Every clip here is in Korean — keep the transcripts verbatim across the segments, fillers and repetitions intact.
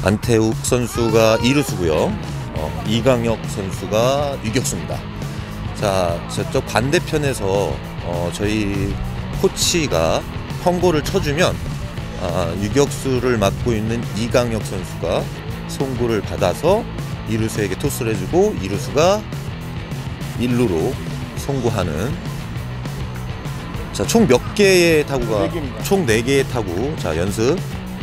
안태욱 선수가 이루수고요. 어, 이강혁 선수가 유격수입니다. 자, 저쪽 반대편에서 어, 저희 코치가 펑고를 쳐주면 아, 유격수를 맡고 있는 이강혁 선수가 송구를 받아서 이루수에게 토스를 해주고 이루수가 일루로 송구하는. 자, 총 몇 개의 타구가? 총 네 개의 타구. 자, 연습.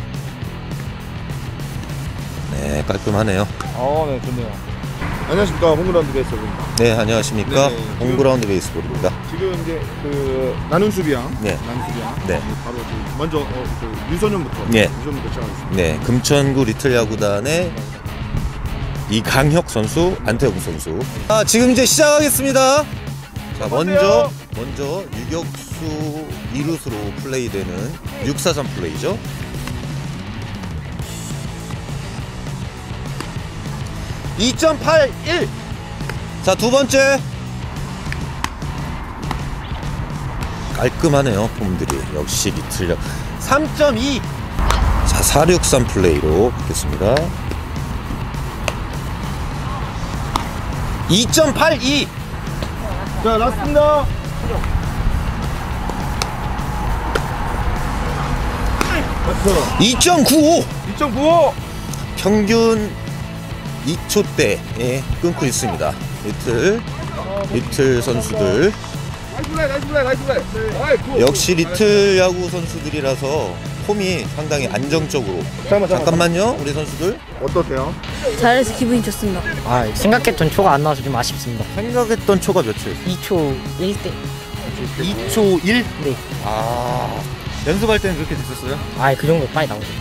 네, 깔끔하네요. 어, 네, 좋네요. 안녕하십니까, 홈그라운드 베이스볼입니다. 네, 안녕하십니까. 네, 홈그라운드 베이스볼입니다. 지금 이제 그 나눈 수비양, 네, 나눈 수비양. 네. 바로 그 먼저 어, 그 유소년부터, 네. 유소년부터 시작하겠습니다. 네, 금천구 리틀 야구단의 이강혁 선수, 안태욱 선수. 아, 지금 이제 시작하겠습니다. 자, 먼저 먼저 유격수 이루수로 플레이되는 육사삼 플레이죠. 이 점 팔일. 자, 두 번째. 깔끔하네요, 폼들이. 역시 리틀. 삼 점 이. 자, 사육삼 플레이로 바뀌었습니다. 이 점 팔이. 자, 라스트입니다. 이 점 구오. 이 점 구오. 평균 이 초대에 끊고 있습니다. 리틀 리틀 선수들. 나이스 플레이, 나이스 플레이, 나이스 플레이. 역시 리틀 야구 선수들이라서 폼이 상당히 안정적으로. 잠깐만, 잠깐만요, 우리 선수들. 어떠세요? 잘해서 기분이 좋습니다. 아, 생각했던 초가 안 나와서 좀 아쉽습니다. 생각했던 초가 몇 초예요? 이 초 일 대. 이 초 일? 네. 아, 연습할 때는 그렇게 됐었어요? 아, 그 정도 빨리 나오죠.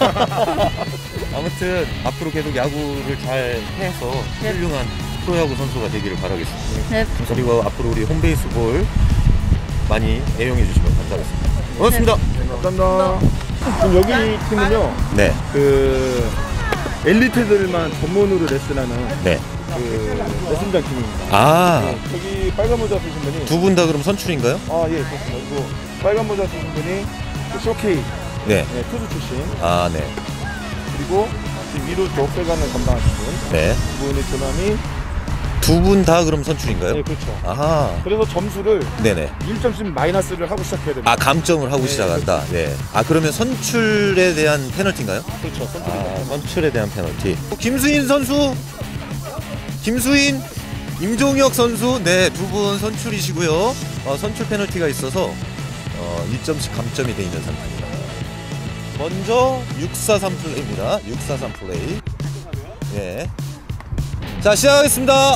아무튼 앞으로 계속 야구를 잘 해서 훌륭한 프로야구 선수가 되기를 바라겠습니다. 네. 그리고 앞으로 우리 홈베이스볼 많이 애용해 주시면 감사하겠습니다. 고맙습니다. 네, 감사합니다. 지금 여기 팀은요, 네, 그 엘리트들만 전문으로 레슨하는 네. 그 레슨장 팀입니다. 아, 네, 저기 빨간 모자 쓰신 분이 두 분 다 그럼 선출인가요? 아, 예, 그렇습니다. 그리고 빨간 모자 쓰신 분이 그 쇼케이 네. 네, 투수 출신. 아, 네. 그리고 지금 위로 적배관을 담당하신 분. 네. 그분의 조남이. 두 분 다 그럼 선출인가요? 네, 그렇죠. 아하. 그래서 점수를 네네. 일 점씩 마이너스를 하고 시작해야 됩니다. 아, 감점을 하고 네, 시작한다. 네. 아, 그러면 선출에 대한 페널티인가요? 그렇죠. 선수를. 아, 선출에 대한 페널티. 김수인 선수, 김수인, 임종혁 선수, 네, 두 분 선출이시고요. 어, 선출 페널티가 있어서 어, 일 점씩 감점이 돼 있는 상태입니다. 먼저 육사삼 플레이입니다. 육사삼 플레이. 예. 자, 시작하겠습니다.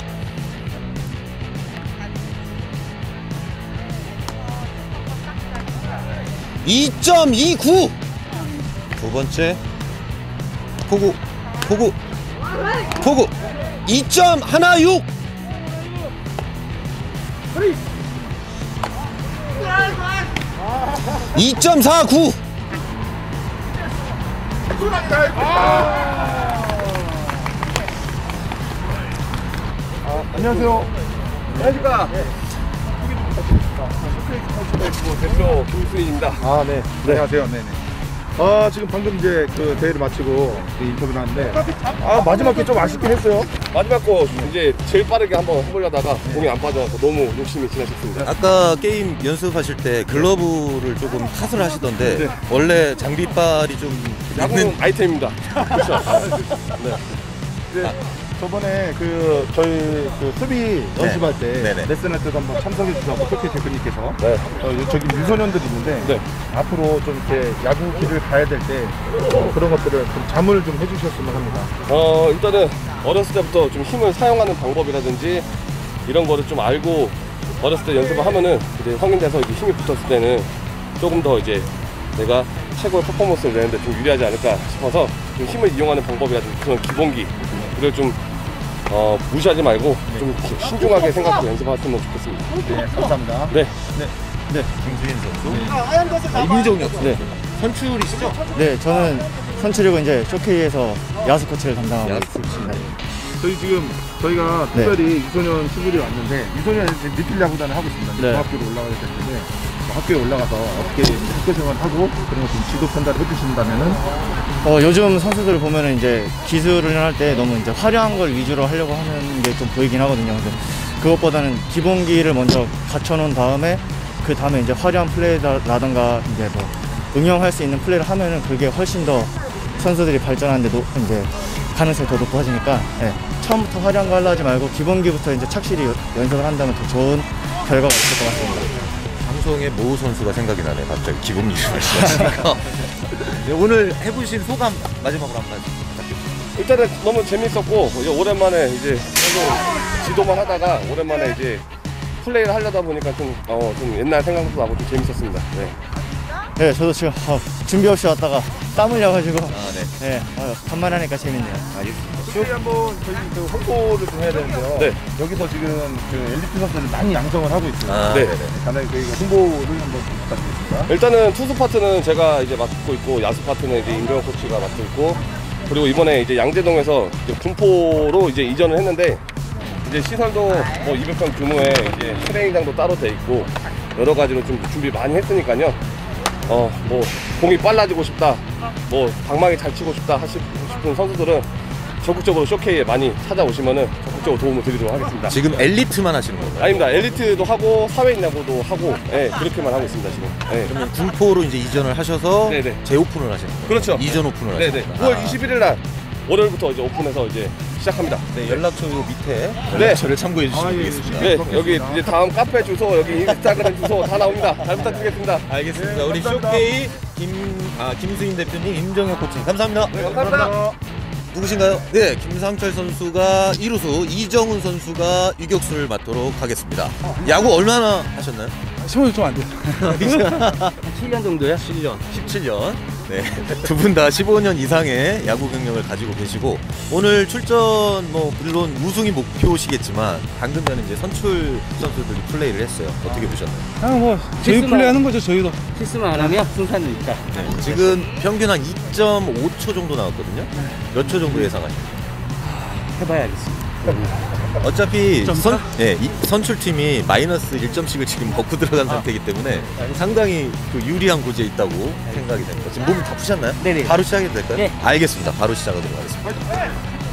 이 점 이구. 두 번째. 포구, 포구, 포구. 이 점 일육. 이 점 사구. 아, 안녕하세요. 안녕하십니까. 대표 김수인입니다. 아, 네. 네. 안녕하세요. 네네. 아, 지금 방금 이제 그 대회를 마치고 인터뷰를 하는데, 아, 마지막 게 좀 아쉽긴 했어요. 마지막 거 이제 제일 빠르게 한번 해보려다가 공이 안 빠져서 너무 욕심이 지나셨습니다. 아까 게임 연습하실 때 글러브를 조금 탓을 하시던데 네. 원래 장비빨이 좀 야구는 있는. 아이템입니다. 그렇죠. 네. 이제 저번에 그 저희 그 수비 연습할 때 네네. 레슨할 때도 한번 참석해 주셔서 토끼 대표님께서 네. 어, 저기 유소년들이 있는데 네. 앞으로 좀 이렇게 야구 길을 가야 될 때 어, 그런 것들을 좀 자문을 좀 해주셨으면 합니다. 어 일단은 어렸을 때부터 좀 힘을 사용하는 방법이라든지 이런 거를 좀 알고 어렸을 때 연습을 하면은 이제 성인 돼서 이제 힘이 붙었을 때는 조금 더 이제 내가 최고의 퍼포먼스를 내는데 좀 유리하지 않을까 싶어서 좀 힘을 이용하는 방법이라든지 그런 기본기 를 좀 어, 무시하지 말고 좀 신중하게 생각하고 연습하시면 좋겠습니다. 네, 감사합니다. 네. 네. 네, 김수인 선수. 아, 임종혁 선수. 네. 선출이시죠? 네, 저는 선출이고 이제 쇼케이에서 야수 코치를 담당하고 야수 있습니다. 저희 지금 저희가 네. 특별히 유소년 친구들이 왔는데 유소년 리틀 야구단을 하고 있습니다. 네. 중학교로 올라가야 될 텐데 학교에 올라가서 어떻게 학교 생활하고 그런 거 좀 지도 편달을 해주신다면은 어, 요즘 선수들 보면은 이제 기술을 할 때 너무 이제 화려한 걸 위주로 하려고 하는 게 좀 보이긴 하거든요. 근데 그것보다는 기본기를 먼저 갖춰놓은 다음에 그 다음에 이제 화려한 플레이라든가 이제 뭐 응용할 수 있는 플레이를 하면은 그게 훨씬 더 선수들이 발전하는데 노, 이제 가능성이 더 높아지니까 예, 처음부터 화려한 거 하려 하지 말고 기본기부터 이제 착실히 요- 연습을 한다면 더 좋은 결과가 있을 것 같습니다. 방송의 모 선수가 생각이 나네. 갑자기 기본기를 말씀하시니까. 네, 오늘 해보신 소감 마지막으로 한 말씀 부탁드립니다. 일단은 너무 재밌었고 이제 오랜만에 이제 계속 지도만 하다가 오랜만에 이제 플레이를 하려다 보니까 좀, 어, 좀 옛날 생각도 나고 좀 재밌었습니다. 네. 네, 저도 지금 어, 준비 없이 왔다가 땀 흘려가지고 아, 네. 네, 어, 간만에 하니까 재밌네요. 알겠습니다. 저희 한번 저희 그 홍보를 좀 해야 되는데요. 네. 여기서 지금 그 엘리트 선수를 많이 양성을 하고 있어요. 아, 네. 네. 네. 간단히 그 홍보를 한번 좀 부탁드리겠습니다. 일단은 투수 파트는 제가 이제 맡고 있고 야수 파트는 이제 임병호 코치가 맡고 있고 그리고 이번에 이제 양재동에서 이제 군포로 이제 이전을 했는데 이제 시설도 뭐 이백 평 규모의 이제 트레이닝장도 따로 돼 있고 여러 가지로 좀 준비 많이 했으니까요. 어 뭐 공이 빨라지고 싶다, 뭐 방망이 잘 치고 싶다 하시- 싶은 선수들은 적극적으로 쇼케이에 많이 찾아오시면은 적극적으로 도움을 드리도록 하겠습니다. 지금 엘리트만 하시는 건가요? 아닙니다. 엘리트도 하고 사회인 야구도 하고, 예, 그렇게만 하고 있습니다 지금. 예. 그러면 군포로 이제 이전을 하셔서 네네. 재오픈을 하시는 거예요? 그렇죠. 이전 오픈을 네네. 하시는 거예요? 구월 이십일일 날 월요일부터 이제 오픈해서 이제 시작합니다. 네, 연락처 요 밑에 네. 연락처를 참고해 주시면 아, 예, 되겠습니다. 네, 여기 이제 다음 카페 주소, 여기 인스타그램 주소 다 나옵니다. 잘 부탁드리겠습니다. 알겠습니다. 네, 우리 감사합니다. 쇼케이 김, 아, 김수인 대표님, 임정혁 코치님 감사합니다. 네, 감사합니다. 누구신가요? 네, 김상철 선수가 일 루수, 이정훈 선수가 유격수를 맡도록 하겠습니다. 야구 얼마나 하셨나요? 십오 년 좀 안 돼요. 칠 년 정도요? 칠 년. 십칠 년. 네. 두 분 다 십오 년 이상의 야구 경력을 가지고 계시고 오늘 출전 뭐 물론 우승이 목표시겠지만 방금 전에 이제 선출 선수들이 플레이를 했어요. 어떻게 보셨나요? 그냥 뭐 저희 플레이하는 거죠 저희도. 실수만 안 하면 승산은 있다. 네. 지금 평균 한 이 점 오 초 정도 나왔거든요. 몇 초 정도 예상하십니까? 해봐야 알겠습니다. 어차피 선, 예, 이 선출팀이 마이너스 일 점씩을 지금 먹고 들어간 상태이기 때문에 상당히 그 유리한 고지에 있다고 생각이 됩니다. 지금 몸이 다 푸셨나요? 네네. 바로 시작해도 될까요? 네. 알겠습니다. 바로 시작하도록 하겠습니다.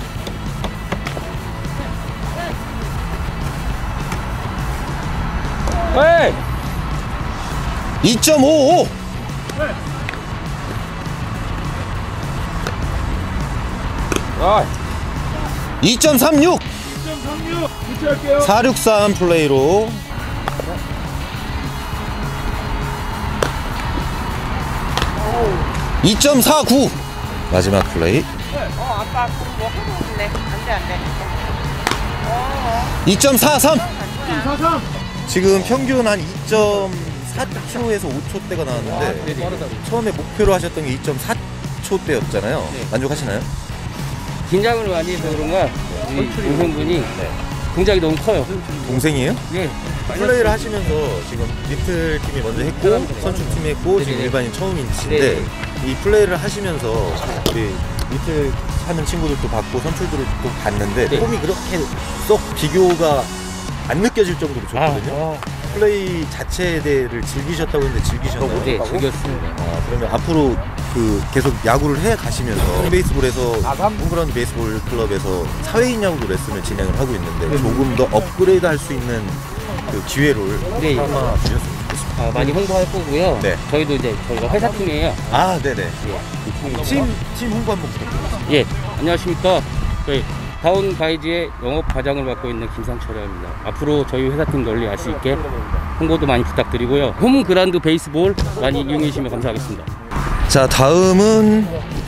네. 이 점 오오! 이 점 삼육! 사육삼 플레이로 이 점 사구! 마지막 플레이 어, 아까 뭐 하고 있네. 안 돼, 안 돼. 이 점 사삼! 지금 평균 한 이 점 사 초에서 오 초대가 나왔는데 처음에 목표로 하셨던 게 이 점 사 초대였잖아요. 만족하시나요? 긴장을 많이 해서 그런가 우리 동생분이 동작이 너무 커요. 동생이에요? 네. 플레이를 하시면서 지금 리틀 팀이 먼저 했고 선출 팀이 했고 지금 네네. 일반인 처음인데 네네. 이 플레이를 하시면서 우리 리틀 하는 친구들도 봤고 선출들을 또 봤는데 네. 폼이 그렇게 쏙 비교가 안 느껴질 정도로 좋거든요. 플레이 자체에 대해를 즐기셨다고 했는데 즐기셨나요? 네, 즐겼습니다. 아, 그러면 앞으로 그 계속 야구를 해 가시면서 홈베이스볼에서 홈그라운드 베이스볼 클럽에서 사회인 야구도 레슨을 진행을 하고 있는데 조금 더 업그레이드 할 수 있는 그 기회를 네. 삼아 주셨으면 좋겠습니다. 아, 많이 홍보할 거고요. 네. 저희도 이제 저희가 회사 팀이에요. 아, 네네. 예. 팀, 팀 홍보 한번 부탁드립니다. 예. 안녕하십니까. 저희 다운 가이즈의 영업 과장을 맡고 있는 김상철입니다. 앞으로 저희 회사팀 널리 알 수 있게 홍보도 많이 부탁드리고요. 홈그라운드 베이스볼 많이 이용해 주시면 감사하겠습니다. 자, 다음은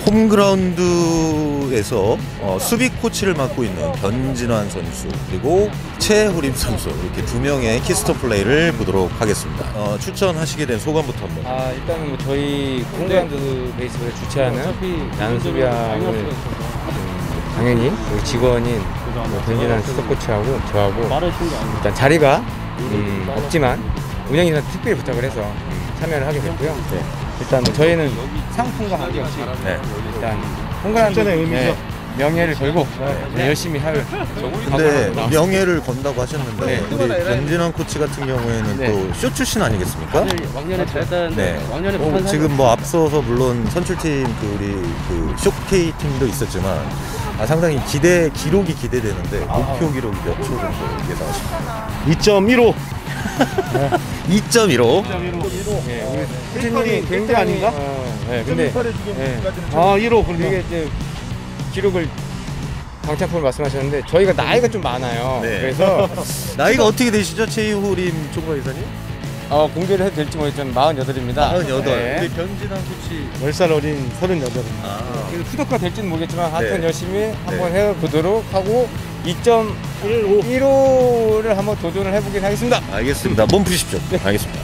홈그라운드에서 어, 수비 코치를 맡고 있는 변진환 선수 그리고 최호림 선수 이렇게 두 명의 키스터 플레이를 보도록 하겠습니다. 어, 추천하시게 된 소감부터 한번. 아 일단 뭐 저희 홈그라운드 베이스볼을 주최하는 나눔수비함을 음, 당연히 우리 직원인 뭐 변진환 수석 코치하고 저하고 일단 자리가 음, 없지만 운영진한테 특별히 부탁을 해서 음, 참여를 하게 됐고요. 네. 일단 뭐 저희는 상품과 관계없이 네. 일단 홈그라운드 출전의 의미죠. 네, 명예를 걸고 네, 열심히 할 근데 명예를 건다고 하셨는데 네. 우리 변진환 코치 같은 경우에는 네. 또 쇼 출신 아니겠습니까? 왕년에 잘했다는데 네. 왕년에 어, 못한 지금 뭐 앞서서 물론 선출팀 그 우리 그 쇼케이 팀도 있었지만 아, 상당히 기대 기록이 기대되는데 목표 기록이 몇 초 정도 예상하십니까? 이 점 일오. 이 점 일오. 네, 우리 팀이 굉장히 아닌가? 네, 근데 네. 아 일오. 이게 이제 기록을 강창포를 말씀하셨는데 저희가 나이가 좀 많아요. 네. 그래서 나이가 어떻게 되시죠, 최이호림 총괄이사님? 어, 공개를 해도 될지 모르겠지만 마흔여덟입니다. 마흔여덟. 네. 우리 변진환 코치 열 살 어린 서른여덟입니다. 아, 후덕가 될지는 모르겠지만 하여튼 네. 열심히 한번 해보도록 하고 이 점 일오를 한번 도전을 해보긴 하겠습니다. 알겠습니다. 몸 푸십시오. 알겠습니다.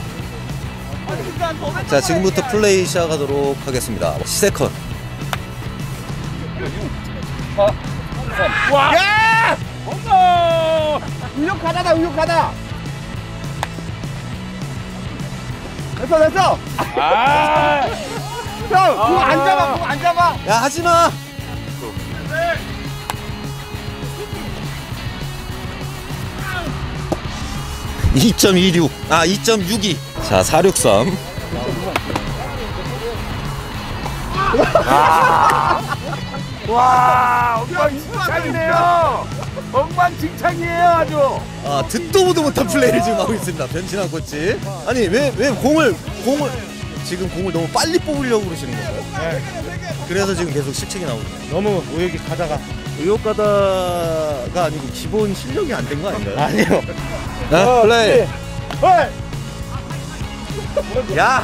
자, 지금부터 플레이 시작하도록 하겠습니다. 세컨. 우육하다다 우육하다. 됐어 됐어. 아. 형 그거 안 잡아 그거 안 잡아. 야, 하지 마. 이 점 이육. 아, 이 점 육이. 자, 사육삼. 와 엉망진창이네요. 엉망진창이에요 아주. 아, 듣도 보도 못한 플레이를 지금 하고 있습니다. 변진환 코치. 아니, 왜 왜 공을 공을 지금 공을 너무 빨리 뽑으려고 그러시는 건가요? 네. 그래서 지금 계속 실책이 나오거든요. 너무 우육이 가다가. 의욕가다가 아니고 기본 실력이 안 된 거 아닌가요? 아니요. 자, 플레이. 헐. 야.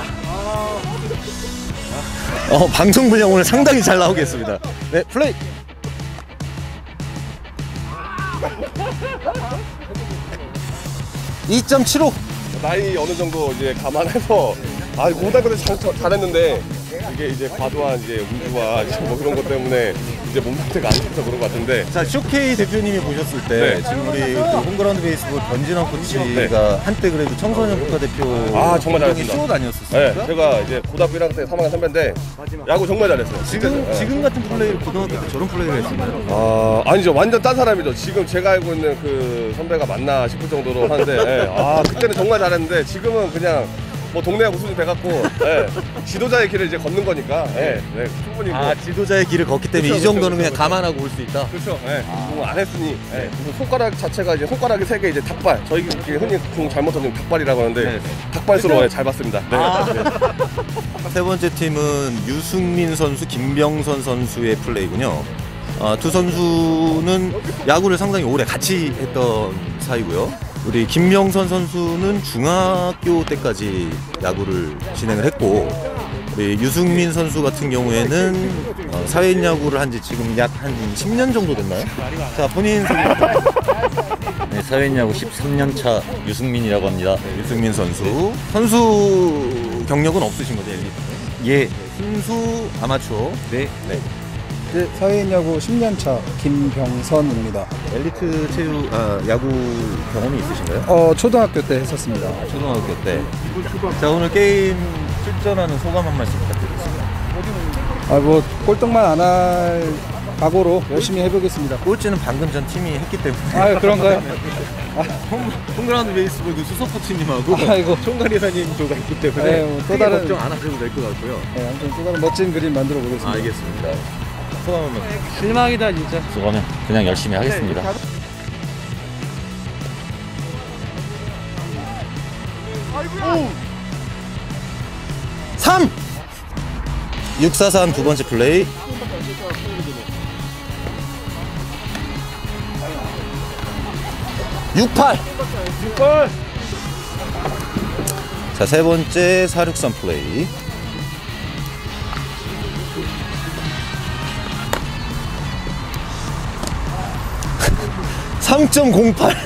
어, 방송 분량 오늘 상당히 잘 나오겠습니다. 네, 플레이. 이 점 칠오. 나이 어느 정도 이제 감안해서 아 고등학교 때 잘, 잘했는데 이게 이제 과도한 이제 운주와 이제 뭐 그런 것 때문에 이제 몸 상태가 안 좋아서 그런 것 같은데 자, 쇼케이 대표님이 보셨을 때 네. 지금 우리 그 홈그라운드 베이스볼 변진환 코치가 네. 한때 그래도 청소년 국가대표 아, 정말 잘했습니다. 쇼 네, 다녔었습니까? 제가 이제 고등학교 일 학년 때 삼 학년 선배인데 야구 정말 잘했어요. 지금 네. 지금 같은 플레이를 고등학교 때 저런 플레이를 했었나요? 아 아니죠, 완전 딴 사람이죠. 지금 제가 알고 있는 그 선배가 맞나 싶을 정도로 하는데 예. 아 그때는 정말 잘했는데 지금은 그냥 뭐 동네하고 수준 돼갖고 예. 지도자의 길을 이제 걷는 거니까 예. 네, 충분히 뭐 아, 지도자의 길을 걷기 때문에 그쵸, 이 정도는 그쵸, 그냥 그쵸. 감안하고 올 수 있다. 그렇죠. 예. 뭐 안 했으니 예. 그리고 손가락 자체가 이제 손가락이 세 개 이제 닭발. 저희 이렇게 흔히 공 잘못 던지면 닭발이라고 하는데 네. 닭발수로 예, 잘 봤습니다. 네. 아. 네. 세 번째 팀은 유승민 선수, 김병선 선수의 플레이군요. 아, 두 선수는 야구를 상당히 오래 같이 했던 사이고요. 우리 김명선 선수는 중학교 때까지 야구를 진행을 했고, 우리 유승민 선수 같은 경우에는 어, 사회인 야구를 한 지 지금 약 한 십 년 정도 됐나요? 자, 본인 소개. 네, 사회인 야구 십삼 년 차 유승민이라고 합니다. 네, 유승민 선수. 선수 경력은 없으신 거죠, 엘리트? 예, 순수 아마추어. 네. 네. 네, 사회인 야구 십 년 차 김병선입니다. 엘리트 체육 아, 야구 경험이 있으신가요? 어, 초등학교 때 했었습니다. 아, 초등학교 때. 자, 오늘 게임 출전하는 소감 한 말씀 부탁드리겠습니다. 아, 뭐 꼴등만 안 할 각오로 열심히 해보겠습니다. 꼴찌는 방금 전 팀이 했기 때문에. 아, 그런가요? 홈, 홈그라운드 베이스볼 그 수석 코치님하고 아이고. 총괄이사님 조가 있기 때문에 네, 뭐또 크게 다른- 걱정 안 하셔도 될 것 같고요. 네, 아무튼 또 다른 멋진 그림 만들어 보겠습니다. 알겠습니다. 소감 한번. 실망이다 진짜. 수고하면 그냥 열심히 하겠습니다. 삼! 육사삼 두 번째 플레이. 육팔. 자, 세 번째 사육삼 플레이. 삼 점 공팔.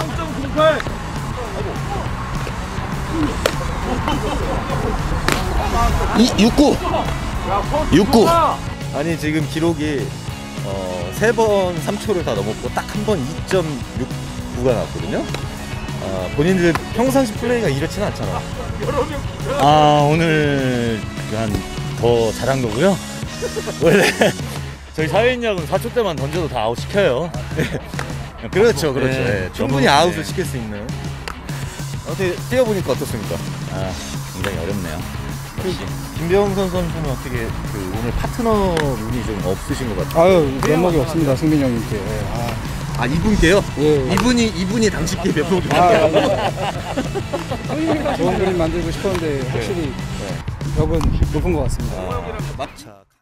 이 육구. 육구. 아니 지금 기록이 어, 세 번 삼 초를 다 넘었고 딱 한 번 이 점 육구가 나왔거든요. 아, 본인들 평상시 플레이가 이렇지는 않잖아. 아, 오늘 한 더 잘한 거고요. 원래 저희 사회인 야구는 사 초 때만 던져도 다 아웃 시켜요. 그렇죠, 그렇죠. 네, 네, 충분히 너무, 아웃을 네. 시킬 수 있는. 어떻게 뛰어보니까 어떻습니까? 아, 굉장히 어렵네요. 역시. 김병선 선수는 어떻게 그 오늘 파트너 운이 좀 없으신 것 같아요. 아유, 면목이 없습니다, 승민 형님께. 예, 아, 아 이분께요? 예. 이분이 이분이 당신께 면목이 아, 없네요. 좋은 그림 만들고 싶었는데 확실히 벽은 높은 것 같습니다. 자.